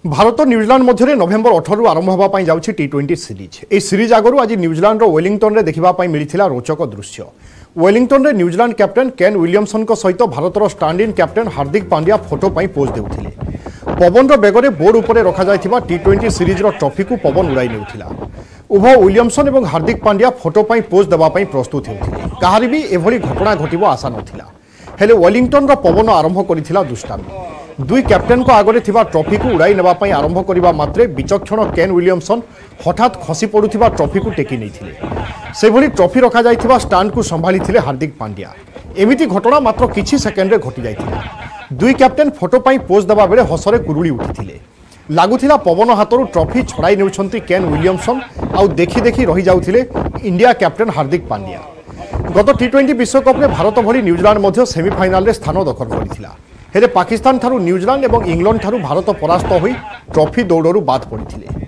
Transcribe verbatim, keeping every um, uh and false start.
Bharat New Zealand मध्य नवेम्बर अठारह आरंभ होगा जाऊँगी टी ट्वेंटी सीरीज। ए सीरीज आगु आज न्यूजीलैंड वेलिंगटन में देखा मिलता रोचक दृश्य। वेलिंगटन में न्यूजीलैंड कैप्टेन केन विलियमसन सहित Bharat stand in captain Hardik Pandya photo पर पोज देउथिले। पवन बेगर बोर्ड उपर रखा टी ट्वेंटी सीरीज ट्रॉफी को पवन उड़ाई नेउथिला। उभय विलियमसन और हार्दिक पांड्या फोटो पर पोज देवाई प्रस्तुत होते। कहार भी एभली घटना घटव आशा नाला हेले वेलिंगटन पवन आरंभ करथिला दुष्टामी। दुई कैप्टेन को आगरे थिबा ट्रॉफी को उड़ाई नेबापई आरंभ करबा मात्रे विचक्षण केन विलियमसन हठात खसी पड़ुथिबा ट्रॉफी को टेकी नैथिले। सेभली ट्रॉफी रखा जाइथिबा स्टैंड को संभाली थिले हार्दिक पांड्या। एमिति घटना मात्र किछि सेकेंड रे घटी जाइथिला। दुई कैप्टेन फोटो पाई पोज देबा बेले हसरे कुरुड़ी उठिथिले। लागुथिला पवन हातरु ट्रॉफी छड़ाई नेउछंती केन विलियमसन आउ देखि देखि रहि जाउथिले इंडिया कैप्टेन हार्दिक पांड्या। गत टी ट्वेंटी विश्वकप में भारत भली न्यूजीलैंड मध्य सेमिफाइनाल रे स्थान दखल करिथिला। हेले पाकिस्तान थारु न्यूजीलैंड और इंग्लैंड थारु भारत परास्त होई ट्रॉफी दौड़रू बाद पड़िथिले।